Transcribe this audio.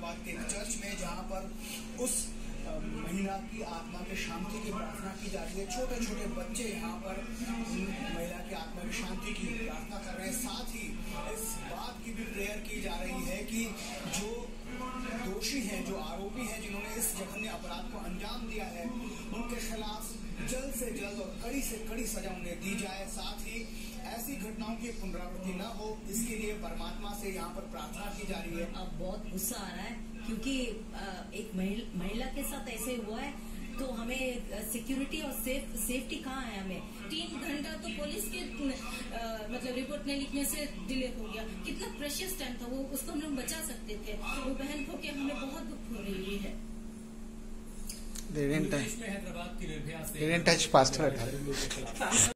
हैदराबाद के एक चर्च में, जहां पर उस महिला की आत्मा की शांति की प्रार्थना की जा रही है। छोटे छोटे बच्चे यहाँ पर महिला की आत्मा की शांति की प्रार्थना कर रहे हैं। साथ ही इस बात की भी प्रेयर की जा रही है कि जो दोषी हैं, जो आरोपी हैं, जिन्होंने इस जघन्य अपराध को अंजाम दिया है, उनके खिलाफ जल्द से जल्द और कड़ी से कड़ी सजा उन्हें दी जाए। साथ ही ऐसी घटनाओं की पुनरावृत्ति न हो, इसके लिए परमात्मा से यहाँ पर प्रार्थना की जा रही है। अब बहुत गुस्सा आ रहा है क्योंकि एक महिला के साथ ऐसे हुआ है, तो हमें सिक्योरिटी और सेफ्टी कहाँ है? हमें 3 घंटा तो पुलिस के मतलब रिपोर्ट नहीं लिखने से डिले हो गया। कितना प्रेशियस टाइम था वो, उसको हम लोग बचा सकते थे। वो बहन को के हमें बहुत दुख हो रही है। They didn't touch pastor.